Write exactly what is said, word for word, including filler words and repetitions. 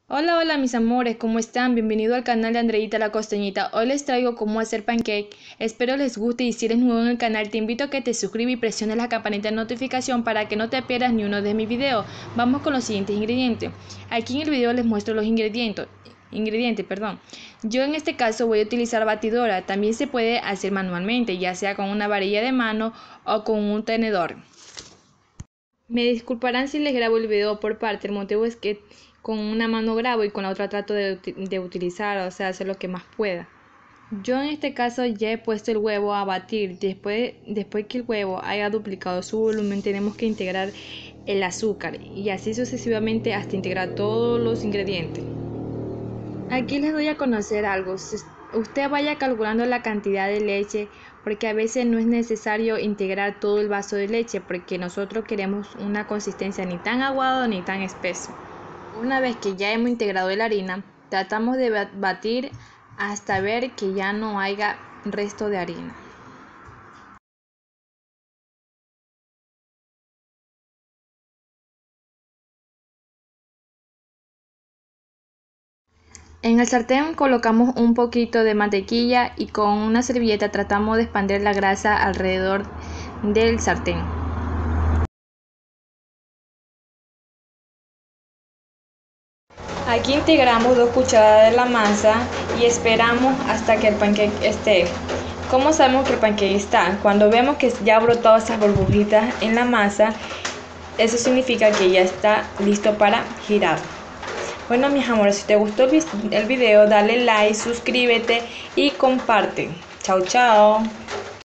Hola, hola mis amores, ¿cómo están? Bienvenido al canal de Andreita la Costeñita. Hoy les traigo cómo hacer pancake. Espero les guste y si eres nuevo en el canal te invito a que te suscribas y presiones la campanita de notificación para que no te pierdas ni uno de mis videos. Vamos con los siguientes ingredientes. Aquí en el video les muestro los ingredientes. Ingredientes, perdón. Yo en este caso voy a utilizar batidora. También se puede hacer manualmente, ya sea con una varilla de mano o con un tenedor. Me disculparán si les grabo el video por parte, el motivo es que con una mano grabo y con la otra trato de, de utilizar, o sea, hacer lo que más pueda. Yo en este caso ya he puesto el huevo a batir. Después, después que el huevo haya duplicado su volumen, tenemos que integrar el azúcar y así sucesivamente hasta integrar todos los ingredientes. Aquí les doy a conocer algo. Usted vaya calculando la cantidad de leche porque a veces no es necesario integrar todo el vaso de leche porque nosotros queremos una consistencia ni tan aguado ni tan espeso. Una vez que ya hemos integrado la harina, tratamos de batir hasta ver que ya no haya resto de harina. En el sartén colocamos un poquito de mantequilla y con una servilleta tratamos de expandir la grasa alrededor del sartén. Aquí integramos dos cucharadas de la masa y esperamos hasta que el pancake esté. ¿Cómo sabemos que el pancake está? Cuando vemos que ya ha brotado esas burbujitas en la masa, eso significa que ya está listo para girar. Bueno mis amores, si te gustó el video, dale like, suscríbete y comparte. Chao, chao.